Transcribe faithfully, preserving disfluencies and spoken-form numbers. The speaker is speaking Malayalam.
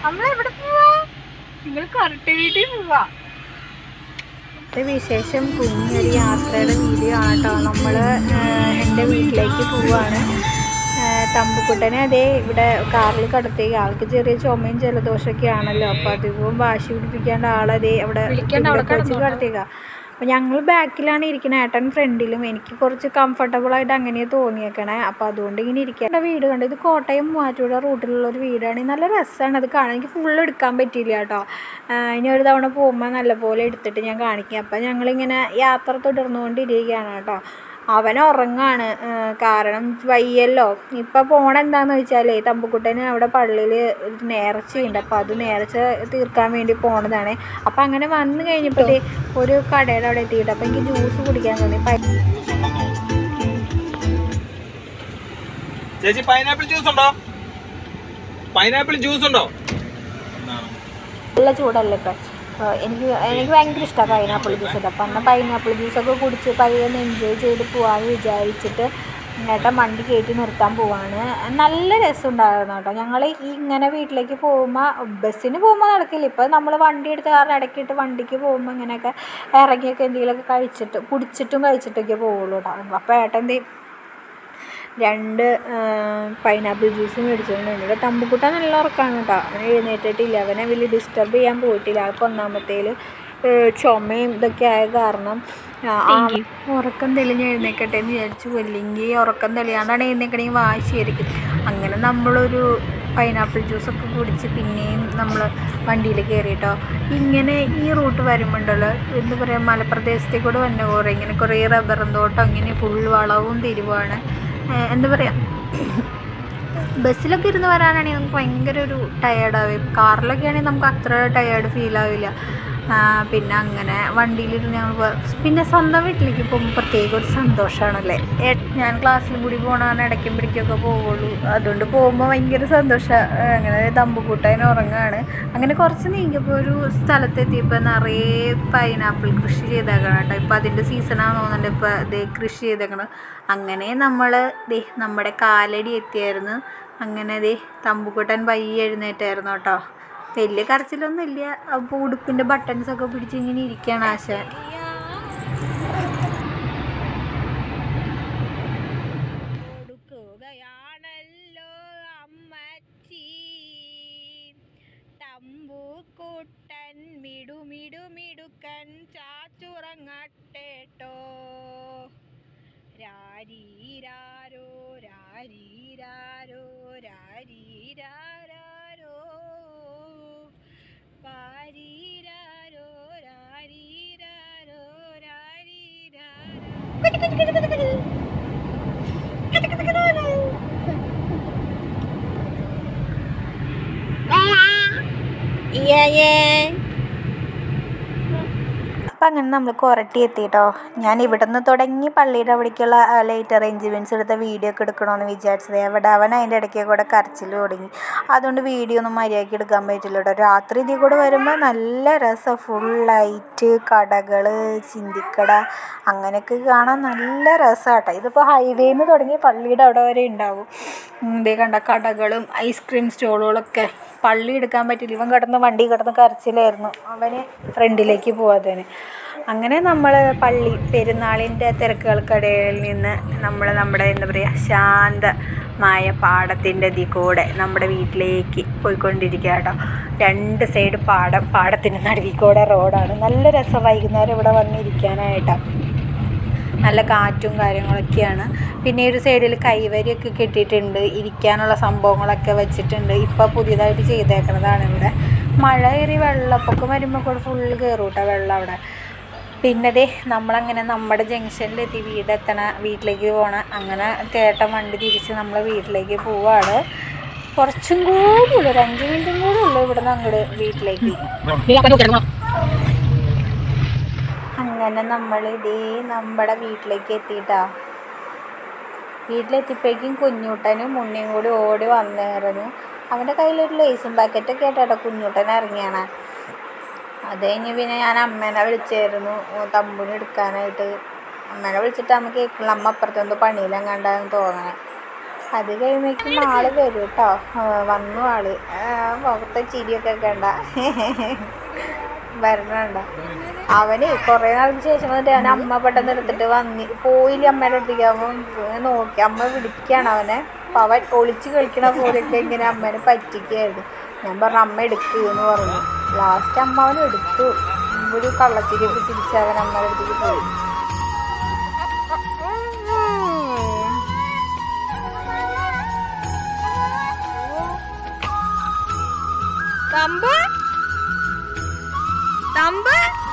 നമ്മളെവിടെ പോവാ? നിങ്ങൾ കറക്റ്റ് വീട്ടിൽ പോവാ. വിശേഷം കുഞ്ഞൊരു യാത്രയുടെ വീഡിയോ ആണ് കേട്ടോ. നമ്മൾ എൻ്റെ വീട്ടിലേക്ക് പോവാണ്. തമ്പുക്കുട്ടനെ അതേ ഇവിടെ കാറിൽ കടത്തി. ആൾക്ക് ചെറിയ ചുമയും ജലദോഷമൊക്കെ ആണല്ലോ, അപ്പോൾ അധികവും വാശി പിടിപ്പിക്കാണ്ട് ആളതേ അവിടെ വെച്ച് കടത്തിയേക്കാം. അപ്പോൾ ഞങ്ങൾ ബാക്കിലാണ് ഇരിക്കുന്നത്, ഏട്ടൻ ഫ്രണ്ടിലും. എനിക്ക് കുറച്ച് കംഫർട്ടബിളായിട്ട് അങ്ങനെ തോന്നിയേക്കണേ. അപ്പോൾ അതുകൊണ്ട് ഇങ്ങനെ ഇരിക്കേണ്ട വീട് കണ്ട്. ഇത് കോട്ടയം മൂവാറ്റുപുഴ റൂട്ടിലുള്ളൊരു വീടാണ്. നല്ല രസമാണ് അത് കാണാൻ. എനിക്ക് ഫുള്ള് എടുക്കാൻ പറ്റിയില്ല കേട്ടോ. ഇനി ഒരു തവണ പോകുമ്പോൾ നല്ലപോലെ എടുത്തിട്ട് ഞാൻ കാണിക്കാം. അപ്പം ഞങ്ങളിങ്ങനെ യാത്ര തുടർന്നുകൊണ്ടിരിക്കുകയാണ് കേട്ടോ. അവൻ ഉറങ്ങാണ്, കാരണം വയ്യല്ലോ. ഇപ്പം പോകണം എന്താണെന്ന് വെച്ചാലേ തമ്പുക്കുട്ടന് അവിടെ പള്ളിയിൽ ഒരു നേർച്ചയുണ്ട്, അപ്പോൾ അത് നേർച്ച തീർക്കാൻ വേണ്ടി പോണതാണ്. അപ്പം അങ്ങനെ വന്നു കഴിഞ്ഞപ്പോഴേ ഒരു കടയുടെ അവിടെ എത്തിയിട്ട് അപ്പം എനിക്ക് ജ്യൂസ് കുടിക്കാൻ തോന്നി. ചേച്ചി പൈനാപ്പിൾ ജ്യൂസ് ഉണ്ടോ? പൈനാപ്പിൾ ജ്യൂസ് ഉണ്ടോ? നല്ല ചൂടല്ലേ ഇപ്പം. എനിക്ക് എനിക്ക് ഭയങ്കര ഇഷ്ടമാണ് പൈനാപ്പിൾ ജ്യൂസ്. അപ്പം എന്നാൽ പൈനാപ്പിൾ ജ്യൂസൊക്കെ കുടിച്ച് പയ്യൊന്ന് എൻജോയ് ചെയ്ത് പോകാമെന്ന് വിചാരിച്ചിട്ട് ഏട്ടൻ വണ്ടി കയറ്റി നിർത്താൻ പോവാണ്. നല്ല രസമുണ്ടായിരുന്നു കേട്ടോ. ഞങ്ങൾ ഇങ്ങനെ വീട്ടിലേക്ക് പോകുമ്പോൾ ബസ്സിന് പോകുമ്പോൾ നടക്കില്ല. ഇപ്പോൾ നമ്മൾ വണ്ടി എടുത്ത് കാരണം ഇടയ്ക്കിട്ട് വണ്ടിക്ക് പോകുമ്പോൾ ഇങ്ങനെയൊക്കെ ഇറങ്ങിയൊക്കെ എന്തെങ്കിലുമൊക്കെ കഴിച്ചിട്ട് കുടിച്ചിട്ടും കഴിച്ചിട്ടൊക്കെ പോവുള്ളൂ കേട്ടോ. അപ്പോൾ ഏട്ടൻ എന്ത് രണ്ട് പൈനാപ്പിൾ ജ്യൂസ് മേടിച്ചിട്ടുണ്ട്. ഇവിടെ തമ്പുക്കുട്ടൻ നല്ല ഉറക്കമാണ് കേട്ടോ. അവനെ എഴുന്നേറ്റിട്ടില്ല, അവനെ വലിയ ഡിസ്റ്റർബ് ചെയ്യാൻ പോയിട്ടില്ല. ആൾക്ക് ഒന്നാമത്തേൽ ചുമയും ഇതൊക്കെ ആയ കാരണം ഉറക്കം തെളിഞ്ഞ് എഴുന്നേക്കട്ടെ എന്ന് വിചാരിച്ചു. അല്ലെങ്കിൽ ഉറക്കം തെളിയാണ്ടാണ് എഴുന്നേക്കണമെങ്കിൽ വാശിയായിരിക്കും. അങ്ങനെ നമ്മളൊരു പൈനാപ്പിൾ ജ്യൂസൊക്കെ കുടിച്ച് പിന്നെയും നമ്മൾ വണ്ടിയിൽ കയറിയിട്ടോ. ഇങ്ങനെ ഈ റൂട്ട് വരുമ്പോണ്ടല്ലോ, എന്താ പറയുക, മലപ്രദേശത്തേക്ക് കൂടെ വന്ന കുറേ ഇങ്ങനെ കുറേ റബ്ബറും തോട്ടം, ഇങ്ങനെ ഫുൾ വളവും തിരിവാണ്. എന്താ പറയുക, ബസ്സിലൊക്കെ ഇരുന്ന് വരാനാണെങ്കിൽ നമുക്ക് ഭയങ്കര ഒരു ടയേർഡാവും. കാറിലൊക്കെ ആണെങ്കിൽ നമുക്ക് അത്ര ടയേർഡ് ഫീൽ ആവില്ല. പിന്നെ അങ്ങനെ വണ്ടിയിലിരുന്ന് ഞങ്ങൾ പിന്നെ സ്വന്തം വീട്ടിലേക്ക് പോകുമ്പോൾ പ്രത്യേക ഒരു സന്തോഷമാണല്ലേ. ഞാൻ ക്ലാസ്സിലും കൂടി പോകണതാണ്, ഇടയ്ക്കും പിടിക്കൊക്കെ പോവുള്ളൂ. അതുകൊണ്ട് പോകുമ്പോൾ ഭയങ്കര സന്തോഷമാണ്. അങ്ങനെ തമ്പുക്കുട്ടൻ ഉറങ്ങുകയാണ്. അങ്ങനെ കുറച്ച് നീങ്ങിയപ്പോൾ ഒരു സ്ഥലത്തെത്തിയപ്പോൾ നിറയെ പൈനാപ്പിൾ കൃഷി ചെയ്തേക്കണം കേട്ടോ. ഇപ്പോൾ അതിൻ്റെ സീസണാണെന്ന് തോന്നുന്നുണ്ട്. ഇപ്പോൾ ഇതേ കൃഷി ചെയ്തേക്കണം. അങ്ങനെ നമ്മൾ ദേ നമ്മുടെ കാലടി എത്തിയായിരുന്നു. അങ്ങനെ ദേ തമ്പുക്കുട്ടൻ പയ്യെ എഴുന്നേറ്റായിരുന്നു കേട്ടോ. വലിയ കരച്ചിലൊന്നും ഇല്ല. അപ്പോൾ ഉടുപ്പിൻ്റെ ബട്ടൺസൊക്കെ പിടിച്ച് ഇങ്ങനെ ഇരിക്കുകയാണ് ആശ. കൊടുക്കുകയാണല്ലോ അമ്മച്ചി തമ്പുക്കുട്ടൻ മിടുമിടുമിടുക്കൻ ചാച്ചുറങ്ങട്ടേട്ടോ. രാരീരാരോ രാരീരാരോ രാരീരാരോ പാരീരാരോ രാരീരാരോ രാരീരാരോ. അപ്പം അങ്ങനെ നമ്മൾ കൊരട്ടി എത്തിയിട്ടോ. ഞാൻ ഇവിടെ നിന്ന് തുടങ്ങി പള്ളിയുടെ അവിടേക്കുള്ള ലൈറ്റ് അറേഞ്ച്മെൻറ്റ്സ് എടുത്ത വീഡിയോ ഒക്കെ എടുക്കണമെന്ന് വിചാരിച്ചത്. എവിടെ അവൻ അതിൻ്റെ ഇടയ്ക്ക് കൂടെ കരച്ചിൽ തുടങ്ങി. അതുകൊണ്ട് വീഡിയോ ഒന്നും മര്യാദയ്ക്ക് എടുക്കാൻ പറ്റില്ല കേട്ടോ. രാത്രി ഇതിൽ കൂടെ വരുമ്പോൾ നല്ല രസം. ഫുൾ ലൈറ്റ്, കടകൾ, ചിന്തിക്കട, അങ്ങനെയൊക്കെ കാണാൻ നല്ല രസമാണ് കേട്ടോ. ഇതിപ്പോൾ ഹൈവേയിൽ നിന്ന് തുടങ്ങി പള്ളിയുടെ അവിടെ വരെ ഉണ്ടാവും. ഇതേ കണ്ട കടകളും ഐസ്ക്രീം സ്റ്റോളുകളൊക്കെ. പള്ളി എടുക്കാൻ പറ്റില്ല, ഇവൻ കിടന്ന് വണ്ടി കിടന്ന് കരച്ചിലായിരുന്നു. അവന് ഫ്രണ്ടിലേക്ക് പോവാത്തതിന്. അങ്ങനെ നമ്മൾ പള്ളി പെരുന്നാളിൻ്റെ തിരക്കുകൾക്കിടയിൽ നിന്ന് നമ്മൾ നമ്മുടെ എന്താ പറയുക ശാന്തമായ പാടത്തിൻ്റെ ഇതിൽ കൂടെ നമ്മുടെ വീട്ടിലേക്ക് പോയിക്കൊണ്ടിരിക്കുക കേട്ടോ. രണ്ട് സൈഡ് പാടം, പാടത്തിൻ്റെ നടുവിൽ കൂടെ റോഡാണ്. നല്ല രസം വൈകുന്നേരം ഇവിടെ വന്നിരിക്കാനായിട്ടാണ്. നല്ല കാറ്റും കാര്യങ്ങളൊക്കെയാണ്. പിന്നെ ഒരു സൈഡിൽ കൈവരിയൊക്കെ കെട്ടിയിട്ടുണ്ട്, ഇരിക്കാനുള്ള സംഭവങ്ങളൊക്കെ വെച്ചിട്ടുണ്ട്. ഇപ്പോൾ പുതിയതായിട്ട് ചെയ്തേക്കുന്നതാണ് ഇവിടെ. മഴ കയറി വെള്ളപ്പൊക്കം വരുമ്പോൾ കൂടെ ഫുള്ള് കയറും കേട്ടോ വെള്ളം അവിടെ. പിന്നെ ദേ നമ്മളങ്ങനെ നമ്മുടെ ജംഗ്ഷനിലെത്തി വീടെത്തണ വീട്ടിലേക്ക് പോകണം. അങ്ങനെ ചേട്ടൻ വണ്ടി തിരിച്ച് നമ്മൾ വീട്ടിലേക്ക് പോവാണ്. കുറച്ചും കൂടി ഉള്ളൂ, ഒരു അഞ്ച് മിനിറ്റും കൂടി ഉള്ളൂ ഇവിടെ നിന്ന് അങ്ങോട്ട് വീട്ടിലേക്ക്. അങ്ങനെ നമ്മൾ ഇതേ നമ്മുടെ വീട്ടിലേക്ക് എത്തിയിട്ടാ. വീട്ടിലെത്തിയപ്പോഴേക്കും കുഞ്ഞൂട്ടനും മുന്നേയും കൂടി ഓടി വന്നായിരുന്നു. അവൻ്റെ കയ്യിലൊരു ലേസും പാക്കറ്റൊക്കെ ആയിട്ടാട്ടോ കുഞ്ഞൂട്ടൻ ഇറങ്ങിയാണ്. അത് കഴിഞ്ഞ് പിന്നെ ഞാൻ അമ്മേനെ വിളിച്ചായിരുന്നു തമ്പുന് എടുക്കാനായിട്ട്. അമ്മേനെ വിളിച്ചിട്ട് അമ്മ കേൾക്കില്ല, അമ്മ അപ്പുറത്തെന്തോ പണിയിലെങ്ങാണ്ടാന്ന് തോന്നണേ. അത് കഴിയുമ്പോഴേക്കും ആള് വരും കേട്ടോ. വന്നു ആള്. മുഖത്തെ ചിരിയൊക്കെ കണ്ട വരണണ്ട. അവന് കുറേ നാൾക്ക് ശേഷം വന്നിട്ട് അവൻ അമ്മ പെട്ടെന്ന് എടുത്തിട്ട് വന്നി പോയില്ല അമ്മയുടെ അടുത്തേക്ക്. അവൻ നോക്കി അമ്മ വിളിക്കുകയാണ് അവനെ. അപ്പം അവൻ ഒളിച്ച് കളിക്കണ പോലെയൊക്കെ ഇങ്ങനെ അമ്മേനെ പറ്റിക്കുകയായിരുന്നു. ഞാൻ പറഞ്ഞു അമ്മ എടുക്കുമെന്ന് പറഞ്ഞു. ലാസ്റ്റ് അമ്മ അവൻ എടുത്തു. ഒരു കള്ളച്ചിരിയൊക്കെ തിരിച്ച് അവൻ അമ്മയുടെ അടുത്തേക്ക് പോയി. Thumb thumb